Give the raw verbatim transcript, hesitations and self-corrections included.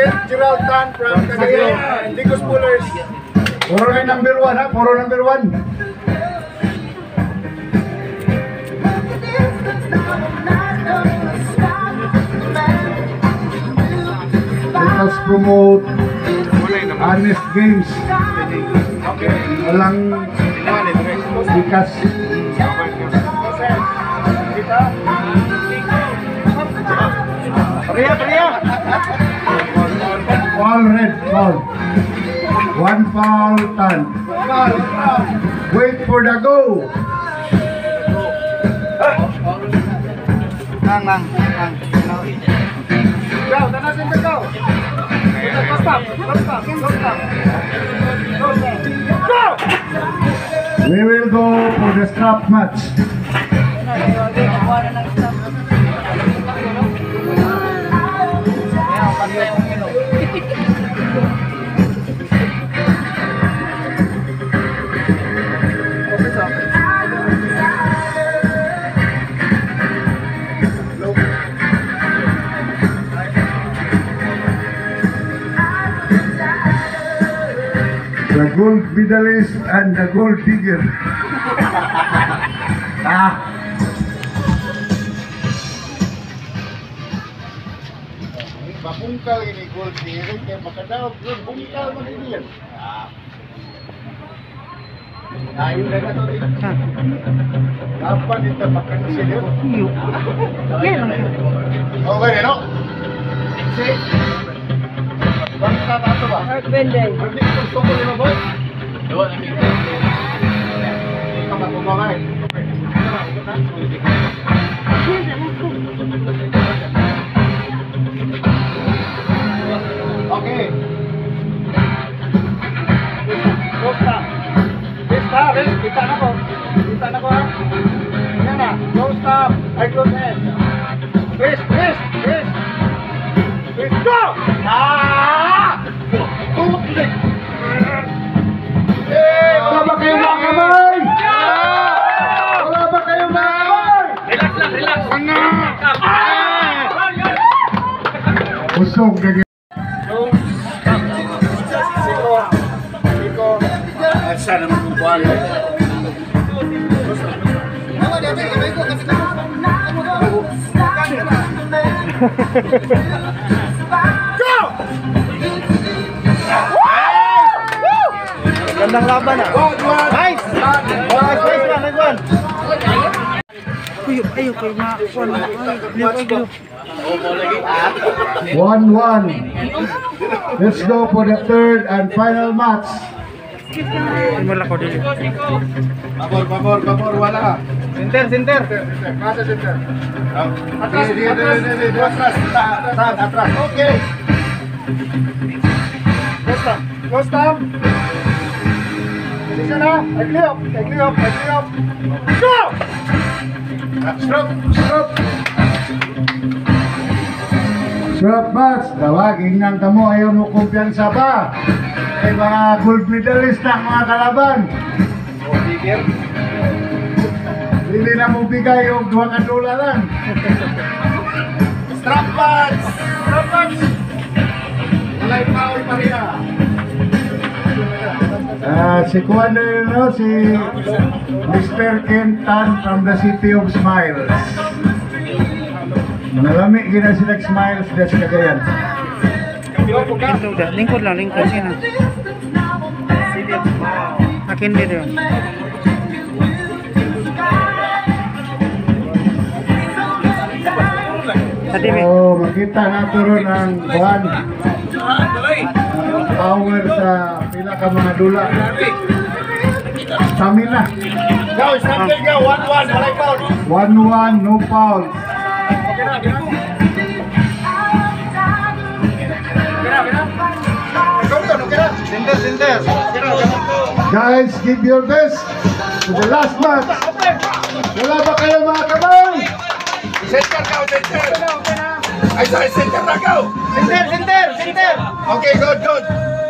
Gerald Tan from Cagayan. Digos Pullers. Puro na number one ha, puro number one. Let us promote honest games. Walang bikas. Priya, Priya. All red, foul. One foul, Tan. Wait for the go. Nang, nang, nang. Go, tanasin ka, go. Go, stop, go, stop, go, stop. Go, stop. Go! We will go for the strap match. The gold medalist and the gold digger. Ah. Babungkal ini gold digger, kaya makadaog gold bungkal mo din yan. Tayo na na to. Kapan ito makakasilip? Yan. Okay, no? See? Bangka na ito ba? Art Benday. Hindi ko gusto ko lima boy. Dua na dito. Kapag kumakain. Okay. Costa. Costa, res, kita na ko. Kita na ko ha. Yan na. Costa. I close hands. Res, res, res. Res, go! Ah! Tulik! Eh, Wala ba kayong mga kamay? Wala ba kayong mga kamay? Relax lang, relax. Ano? Usog na ganyan. Siko. Siko. Asa naman kung buwan. Go! Gandang laban ah. Nice! Nice, nice one, nice one. Uy, ayaw kayo makakuha na. Ayaw kayo. one one. Let's go for the third and final match. Wala ko dili. Babor, babor, babor, wala. Center, center. Kasa center. Atras, atras, atras, atras, atras. Okay. Costa, Costa. Position na. I clear up, I clear up, I clear up. Go! Stroke, stroke. Strap match. Tawagin ng tamo. Ayaw mo kumpiyansa pa. Ay mga gold medalist na mga kalaban. Oh, bigger. Hindi na mo bigay yung dua ka dola lang. Strap match! Strap match! Walay foul pa rin ah. Ah, si Kuan no, si Mister Ken Tan from the City of Smiles. Nalami gina sila Smiles des Cagayan. Lingkod lang, lingkod. Sino? Akin dito. Sa T V. So, makita nato ron ang buwan. Power sa pila ka mga dula. Stamina. Go, stop there, go. one one, walay foul. one one, no foul. Okay na, okay na. Okay na, okay na. Ikaw yun, okay na. Center, center. Okay na, okay na. Guys, give your best to the last match. Wala ba kayo mga kamay? Center ka, center. Okay na, okay na. Ay, sorry, center na, go. Center, center, center. Okay, good, good.